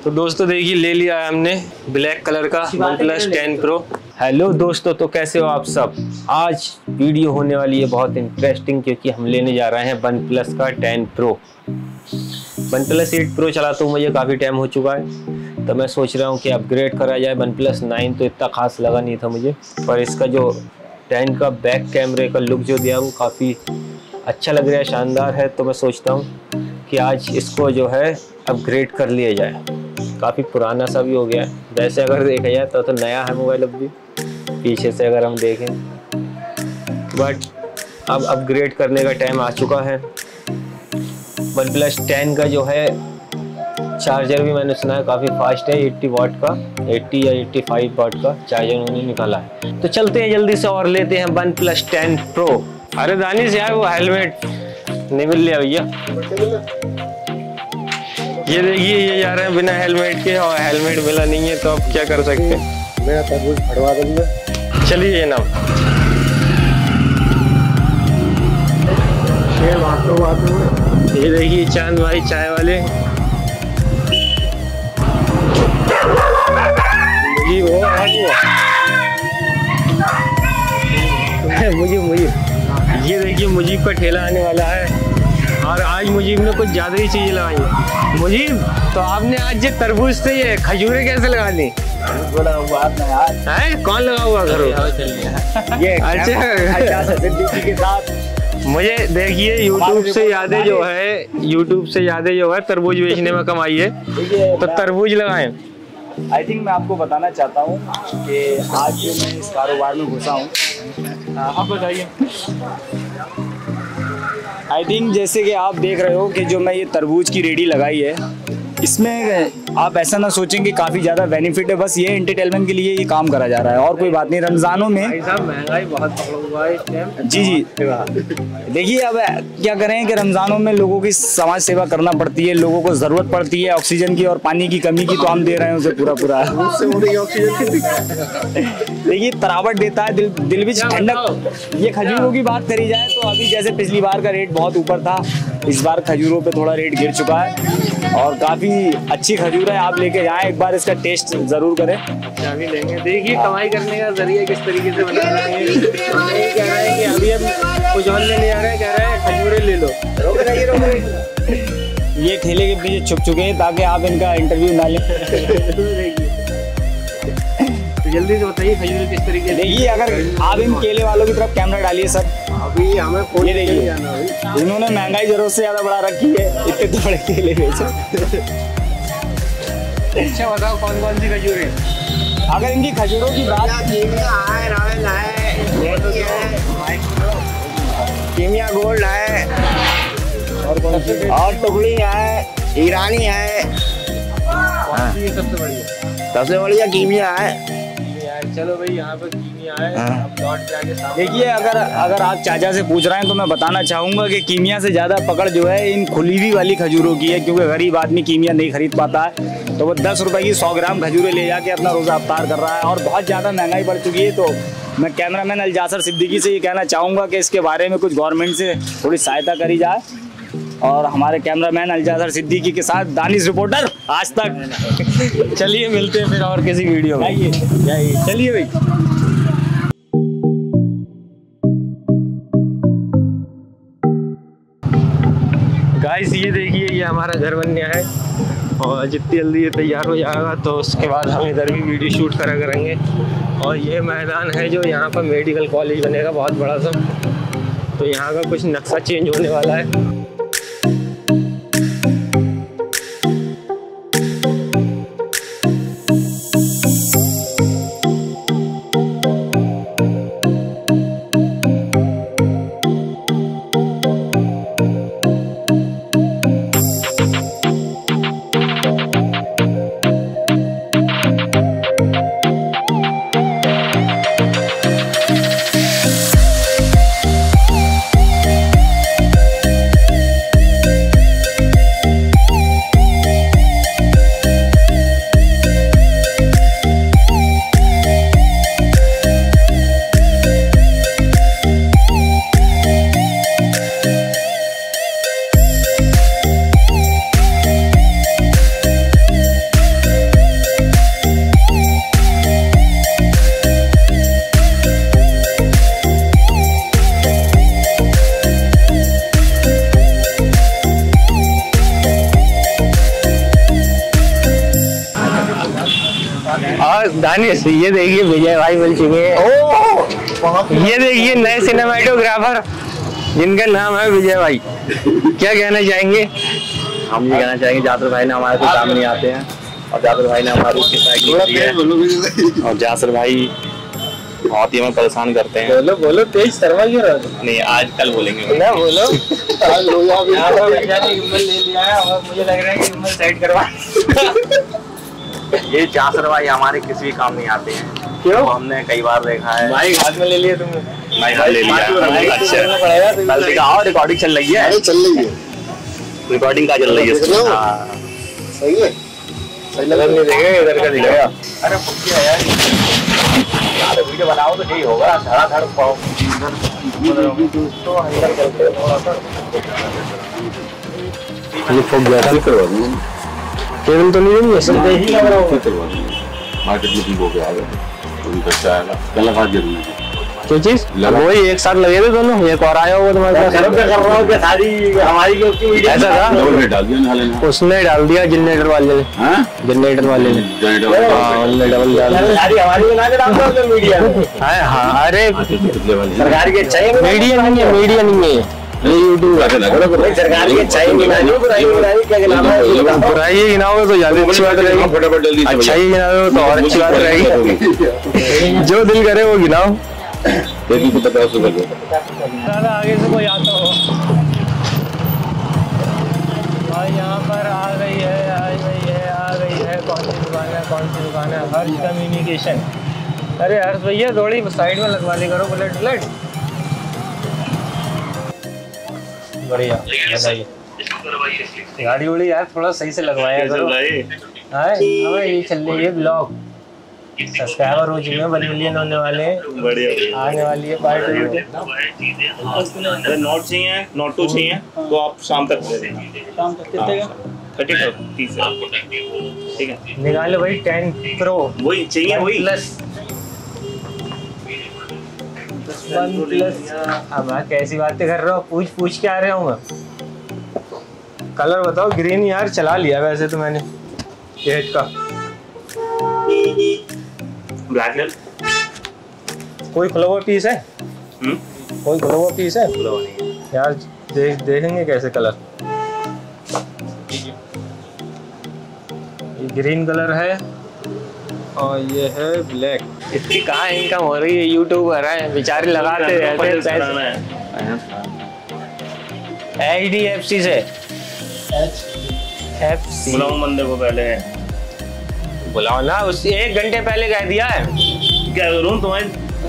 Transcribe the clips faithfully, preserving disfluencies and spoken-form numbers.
तो दोस्तों देखिए ले लिया है हमने ब्लैक कलर का OnePlus ten Pro. Hello दोस्तों, तो कैसे हो आप सब। आज वीडियो होने वाली है बहुत इंटरेस्टिंग, क्योंकि हम लेने जा रहे हैं वन प्लस का ten pro. OnePlus eight pro चलाता हूँ मुझे काफ़ी टाइम हो चुका है, तो मैं सोच रहा हूँ कि अपग्रेड करा जाए। वन प्लस नाइन तो इतना खास लगा नहीं था मुझे, पर इसका जो टेन का बैक कैमरे का लुक जो दिया वो काफ़ी अच्छा लग रहा है, शानदार है। तो मैं सोचता हूँ कि आज इसको जो है अपग्रेड कर लिया जाए। काफ़ी पुराना सा भी हो गया है, वैसे अगर देखा जाए तो, तो नया है मोबाइल अब भी पीछे से अगर हम देखें, बट अब अपग्रेड करने का टाइम आ चुका है। वन प्लस टेन का जो है चार्जर भी मैंने सुना है काफ़ी फास्ट है, अस्सी वाट का, अस्सी या पचासी वाट का चार्जर उन्होंने निकाला है। तो चलते हैं जल्दी से और लेते हैं वन प्लस टेन प्रो। अरे दानिश यार वो हेलमेट नहीं मिल लिया भैया। ये देखिए ये जा रहे हैं बिना हेलमेट के, और हेलमेट मिला नहीं है, तो अब क्या कर सकते हैं। मेरा तरबूज फड़वा दूंगा। चलिए ये नाम ये देखिए चांद भाई चाय वाले। मुझे वो मुझे मुझे ये देखिए मुजीब का ठेला आने वाला है, और आज मुजीब ने कुछ ज़्यादा ही चीज़ें लगाई है। मुजीब, तो आपने आज ये तरबूज से ये खजूरें कैसे लगा ली? है कौन लगा हुआ घरों? ये अच्छा के साथ मुझे देखिए यूट्यूब से यादें जो है यूट्यूब से यादें जो है तरबूज बेचने में कमाई है, तो तरबूज लगाएं। आई थिंक मैं आपको बताना चाहता हूँ कि आज जो मैं इस कारोबार में घुसा हूँ, आप बताइए। आई थिंक जैसे कि आप देख रहे हो कि जो मैं ये तरबूज की रेडी लगाई है, इसमें आप ऐसा ना सोचें कि काफ़ी ज़्यादा बेनिफिट है, बस ये एंटरटेनमेंट के लिए ये काम करा जा रहा है और कोई बात नहीं। रमज़ानों में महंगाई बहुत पकड़ा हुआ है इस टाइम। जी जी देखिए, अब क्या करें कि रमज़ानों में लोगों की समाज सेवा करना पड़ती है, लोगों को ज़रूरत पड़ती है ऑक्सीजन की और पानी की कमी की, तो हम दे रहे हैं उसे पूरा पूरा। देखिए तरावट देता है, दिल दिल भी ठंडक। ये खजूरों की बात करी जाए तो अभी जैसे पिछली बार का रेट बहुत ऊपर था, इस बार खजूरों पे थोड़ा रेट गिर चुका है और काफ़ी अच्छी खजूर है। आप लेके जाएं, एक बार इसका टेस्ट ज़रूर करें। अच्छा भी लेंगे। देखिए कमाई करने का जरिया किस तरीके से बना रहे हैं। नहीं कह रहे हैं कि अभी हम कुछ और लेने आ रहे हैं, कह रहे हैं खजूरें ले लो। रोक रही रोक रही ये ठेले के पीछे छुप चुके हैं ताकि आप इनका इंटरव्यू ना लें। तो जल्दी से बताइए खजूरें किस तरीके से। देखिए अगर आप इन केले वालों की तरफ कैमरा डालिए सर। अभी हमें ये देखिए इन्होंने महंगाई जरूरत से ज़्यादा बढ़ा रखी है, इतने तो बड़े केले बेचे। अच्छा बताओ कौन कौन सी खजूरें। अगर इनकी खजूरों की बात, कीमिया गोल्ड है, और कौन सी और टुकड़ी है, ईरानी है, सबसे बढ़िया सबसे बढ़िया कीमिया है। चलो भाई यहाँ पर कीमिया है। अब लौट जाके सामने देखिए अगर अगर आप चाचा से पूछ रहे हैं तो मैं बताना चाहूँगा कि कीमिया से ज़्यादा पकड़ जो है इन खुली हुई वाली खजूरों की है, क्योंकि गरीब आदमी कीमिया नहीं खरीद पाता है, तो वो दस रुपए की सौ ग्राम खजूरें ले जाके अपना रोज़ा अफ्तार कर रहा है। और बहुत ज़्यादा महंगाई बढ़ चुकी है, तो मैं कैमरामैन अलजासर सिद्दीकी से ये कहना चाहूँगा कि इसके बारे में कुछ गवर्नमेंट से थोड़ी सहायता करी जाए। और हमारे कैमरामैन अलजासर सिद्दीकी के साथ दानिश रिपोर्टर आज तक। चलिए मिलते हैं फिर और किसी वीडियो में। जाइए जाइए चलिए भाई। गाइस ये देखिए ये हमारा घर बन गया है, और जितनी जल्दी ये तैयार हो जाएगा तो उसके बाद हम इधर भी वीडियो शूट करा करेंगे। और ये मैदान है जो यहाँ पर मेडिकल कॉलेज बनेगा बहुत बड़ा सा, तो यहाँ का कुछ नक्शा चेंज होने वाला है। और दानिश ये देखिए विजय भाई मिल चुके हैं। ये देखिए नए सिनेमेटोग्राफर जिनका नाम है विजय भाई। क्या कहना चाहेंगे? हम ये कहना चाहेंगे जाफर भाई ने हमारे को काम नहीं आते हैं और जाफर भाई ने हमारी किफायत की है और जाफर भाई बहुत ही हमें परेशान करते हैं। बोलो बोलो तेज शर्मा क्यों रहा? नहीं आज कल बोलेंगे ना बोलो। ले लिया है और मुझे लग रहा है कि साइड करवा। ये जाफर भाई हमारे किसी भी काम नहीं आते हैं। क्यों? हमने कई बार देखा है। भाई हाथ में ले लिया तुमने? भाई हाथ ले लिया। अच्छा कल दिखाओ रिकॉर्डिंग चल रही है। चल रही है रिकॉर्डिंग का चल रही है। हाँ सही है सही लगा नहीं देखेगा इधर का दिखेगा। अरे फुकिया यार यार वीडियो बनाओ तो यही होगा धड़ा धड़ पाओ तो अंदर चलते थोड़ा सा ये फुक गया था। करवा दूँ केबल तो नहीं देंगे सब यही लग रहा होगा। मार्केट में ठीक हो गया है तो खर्चा आएगा कल लगा जरूरी है। क्या चीज? वही एक साथ लगे थे दोनों। एक और आया होगा तुम्हारे पास। कर रहा हूँ कि सारी हमारी जो उसकी वीडियो ऐसा था डबल रेट डाल दिया निकाले ना। उसने डाल दिया जनरेटर वाले ने। हाँ जनरेटर वाले ने जनरेटर हाँ उन्होंने डबल डाल दिया। सारी हमारी बना के डाल दो मीडिया हाँ हाँ अरे कितने वाली सरकार की अच्छाई मीडिया नहीं है मीडिया नहीं है ये यूट्यूब ऐसे लग रहा है सरकार की अच्छाई गिनानी बुराई गिनानी क्या गिनाना है ये बताओ। बुराई ही गिनाओगे तो ज्यादा अच्छी बात रहेगी। फटाफट जल्दी से अच्छा ही गिनाओगे तो और अच्छी बात रहेगी। जो दिल करे वो गिनाओ। तेरी को पचास रुपए दो दादा आगे से कोई आता हो भाई यहाँ पर आ गई है आ गई है आ गई है कौन सी दुकान है कौन सी दुकान है हर्ष कम्युनिकेशन। अरे हर्ष भैया थोड़ी साइड में लगवा ली करो बुलेट बुलेट। बढ़िया बताइए गाड़ी उड़ी यार थोड़ा सही से लगवाया करो। हाँ हमें ये चल रही है ब्लॉग सब्सक्राइबर हो चुके हैं वन मिलियन होने वाले हैं। बढ़िया आने वाली है पार्ट टू। अगर नोट चाहिए नोट टू चाहिए तो आप शाम तक दे देना। शाम तक कितने का? थर्टी फाइव तीस ठीक है निकालो भाई टेन प्रो वही चाहिए वही प्लस वन प्लस। अब मैं कैसी बातें कर रहा हूँ पूछ पूछ के आ रहा हूँ मैं। कलर बताओ ग्रीन यार चला लिया वैसे तो मैंने एट का। ब्लैक कलर कोई फ्लावर पीस है? हम्म कोई फ्लावर पीस है यार? देख देखेंगे कैसे कलर। ये ग्रीन कलर है और ये है ब्लैक। इतनी कहाँ इनकम हो रही है यूट्यूबर है बेचारे लगाते रहते हैं पैसे। एच डी एफ सी से एफ सी बुलाऊं बंदे को पहले बुलाओ ना उस एक घंटे पहले कह दिया है। क्या करूं तुम्हें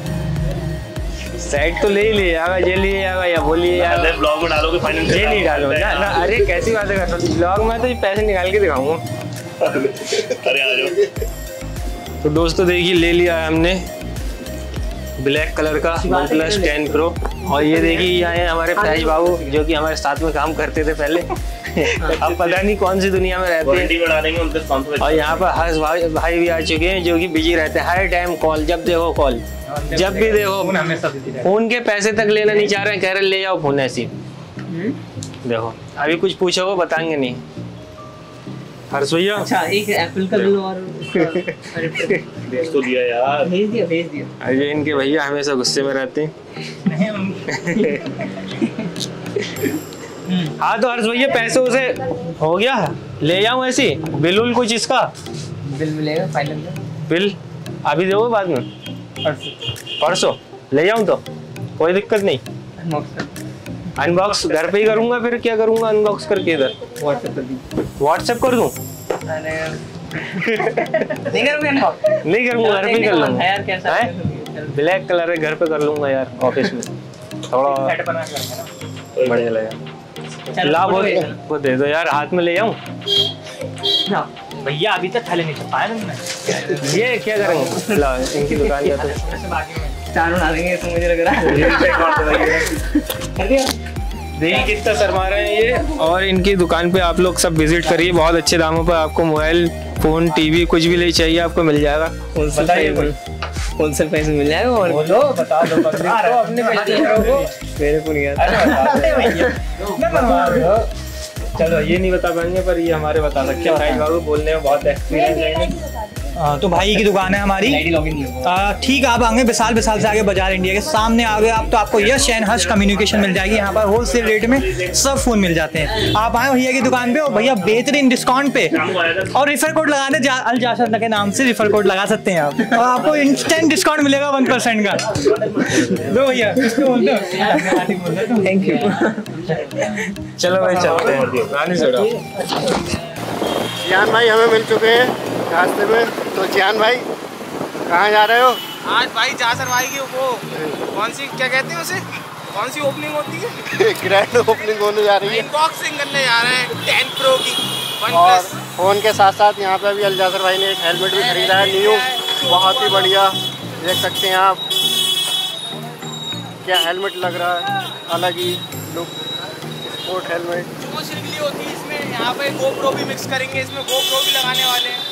सेट तो ले ही ले आएगा ये ले आएगा या वो ले आएगा। ब्लॉग में डालोगे फाइनेंस ये नहीं डालो ना ना अरे कैसी बातें कर रहा हूँ ब्लॉग में तो ये पैसे निकाल के दिखाऊंगा। अरे आ जाओ। तो दोस्तों देखिए ले लिया है हमने ब्लैक कलर का वन प्लस टेन प्रो। और ये देखिए यहाँ है हमारे फैज बाबू जो कि हमारे साथ में काम करते थे पहले। अब पता नहीं कौन सी दुनिया में रहते हैं। बढ़ा देंगे उनके स्पॉन्सर। और यहाँ पर हर्ष भाई भाई भी आ चुके हैं जो कि बिजी रहते हैं हर टाइम कॉल जब देखो कॉल जब भी देखो। फोन के पैसे तक लेना नहीं चाह रहे हैं कह रहे ले जाओ फोन ऐसी। देखो अभी कुछ पूछो वो बताएंगे नहीं। हर्ष भैया अच्छा एक एप्पल का लो और भेज तो दिया यार भेज दिया भेज दिया। अरे इनके भैया हमेशा गुस्से में रहते हैं। हाँ तो हर्ष भैया पैसे उसे हो गया ले जाऊं ऐसी बिल उल कुछ इसका बिल मिलेगा फाइनल का बिल अभी दोगे बाद में परसों ले जाऊं तो कोई दिक्कत नहीं। अनबॉक्स घर पे ही करूंगा फिर क्या करूंगा अनबॉक्स करके इधर व्हाट्सएप कर दी व्हाट्सएप कर दूं? अरे नहीं करोगे ना नहीं करूंगा घर पे ही कर लूंगा यार कैसा हैं? ब्लैक कलर है घर पे कर लूंगा यार ऑफिस में थोड़ा सेट बना के रखना ना। बढ़िया लगेगा। ला वो वो दे दो यार हाथ में ले जाऊं ना भैया अभी तक थाले नहीं छपाया तुमने। ये क्या करेंगे ला इनकी दुकान का तो चार बना देंगे तो मुझे लग रहा है। देखिए कितना शर्मा रहे हैं ये। और इनकी दुकान पे आप लोग सब विजिट करिए बहुत अच्छे दामों पर आपको मोबाइल फोन टीवी कुछ भी ले चाहिए आपको मिल जाएगा। बताइए होलसेल प्राइस में मिल जाएगा और बोलो बता दो पब्लिक को अपने मेरे को नहीं आता। चलो ये नहीं बता पाएंगे पर ये हमारे बता सकते हैं। बाबू बोलने में बहुत एक्सपीरियंस है आ, तो भाई की दुकान है हमारी। आ, ठीक, आप आएंगे विशाल, विशाल से आगे बाजार इंडिया के सामने आ गए आप तो आपको यश एंड हर्ष कम्युनिकेशन मिल जाएगी। यहाँ पर होलसेल रेट में सब फोन मिल जाते हैं। आप आए भैया की दुकान पे और भैया बेहतरीन डिस्काउंट पे और रिफर कोड लगाने जा, अल जाशद के नाम से रिफर कोड लगा सकते हैं आप और आपको इंस्टेंट डिस्काउंट मिलेगा वन परसेंट का। दो भैया थैंक यू। चलो भाई चलते हैं। जियान भाई हमें मिल चुके हैं रास्ते में। तो जियान भाई कहाँ जा रहे हो? आज भाई जासर भाई की वो कौन सी क्या कहते हैं उसे, कौन सी ओपनिंग होती है? ग्रैंड ओपनिंग होने जा रही है। अनबॉक्सिंग करने जा रहे हैं टेन प्रो की वन और प्लस। फ़ोन के साथ साथ यहाँ पे अभी अलजासर भाई ने एक हेलमेट भी खरीदा है न्यू, बहुत ही बढ़िया। देख सकते हैं आप क्या हेलमेट लग रहा है, अलग ही लुक, स्पोर्ट हेलमेट। जो शिरकली होती है इसमें, यहाँ पे गोप्रो भी मिक्स करेंगे, इसमें गोप्रो भी लगाने वाले हैं।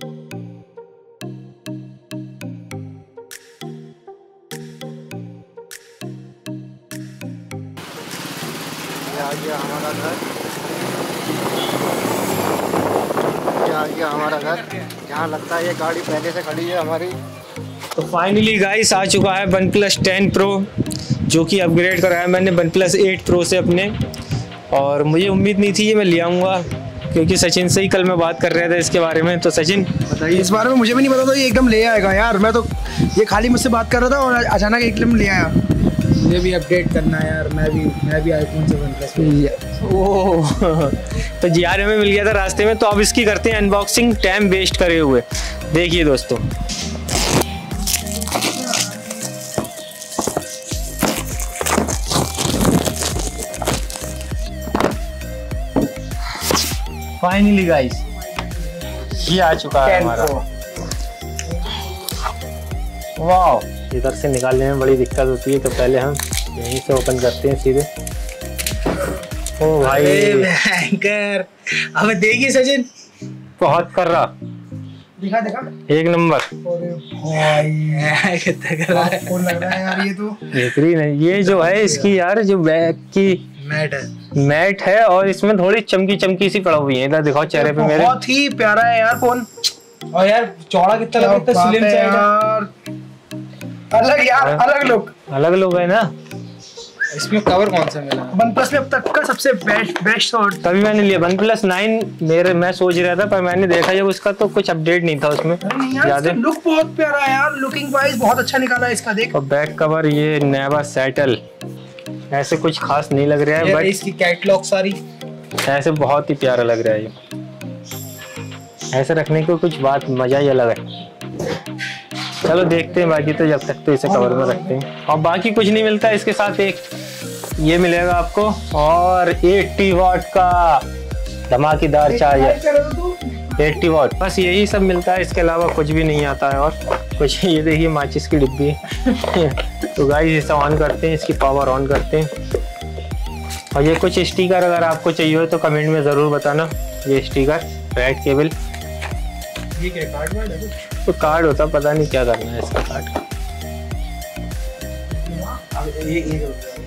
ये आ गया हमारा घर, ये आ गया हमारा घर। यहाँ लगता है ये गाड़ी पहले से खड़ी है हमारी। तो फाइनली गाइस आ चुका है वन प्लस टेन प्रो, जो कि अपग्रेड कराया मैंने वन प्लस एट प्रो से अपने। और मुझे उम्मीद नहीं थी ये मैं ले आऊँगा, क्योंकि सचिन से ही कल मैं बात कर रहा था इसके बारे में। तो सचिन बताइए। इस बारे में मुझे भी नहीं पता था, ये एकदम ले आएगा यार। मैं तो ये खाली मुझसे बात कर रहा था और अचानक एकदम ले आया। मुझे भी अपडेट करना है यार, मैं भी मैं भी आईफोन से वन प्लस। ओह तो जी यार हमें मिल गया था रास्ते में। तो अब इसकी करते हैं अनबॉक्सिंग टाइम वेस्ट करे हुए। देखिए दोस्तों, फाइनली गाइस ये आ चुका है हमारा। वाह, इधर से निकालने में बड़ी दिक्कत होती है, तो पहले हम यहीं से ओपन करते हैं सीधे। ओ भाई भयंकर। अब देखिए सचिन, बहुत कर रहा, दिखा दिखा एक नंबर। भाई कितना कर रहा है, फोन लग रहा है यार। ये तो बेहतरीन है। ये जो है इसकी यार जो बैक की मैट है, मैट है और इसमें थोड़ी चमकी चमकी सी पड़ा हुई है। इधर दिखाओ चेहरे पे मेरे। बहुत ही प्यारा है यार फोन। और यार चौड़ा कितना लगा, कितना स्लिम यार, अलग यार, अलग लुक, अलग लोग है ना। इसमें कवर कौन सा मिला? वन प्लस में अब तक का सबसे बेस्ट बेस्ट और तभी मैंने लिया वन प्लस नाइन। मेरे मैं सोच रहा था, पर मैंने देखा जब उसका तो कुछ अपडेट नहीं था उसमें ज्यादा। लुक बहुत प्यारा है यार, लुकिंग वाइज बहुत अच्छा निकाला है इसका। देख, और बैक कवर ये नैवा सेटल, ऐसे कुछ खास नहीं लग रहा है, बट इसकी कैटलॉग सारी ऐसे बहुत ही प्यारा लग रहा है। ये ऐसे रखने को कुछ बात मजा ही अलग है। चलो देखते हैं, बाकी तो जब तक तो इसे कवर में रखते हैं। और बाकी कुछ नहीं मिलता इसके साथ। एक ये मिलेगा आपको और अस्सी वाट का धमाकेदार चार्जर, अस्सी वाट, बस यही सब मिलता है। इसके अलावा कुछ भी नहीं आता है। और कुछ ये देखिए माचिस की डिब्बी है। तो गाइस इसे ऑन करते हैं, इसकी पावर ऑन करते हैं। और ये कुछ स्टिकर अगर आपको चाहिए हो तो कमेंट में ज़रूर बताना। ये स्टिकर, रेड केबल, ये क्या कार्ड वार्ड है? तो कार्ड होता, पता नहीं क्या करना है इसका कार्ड। ये ये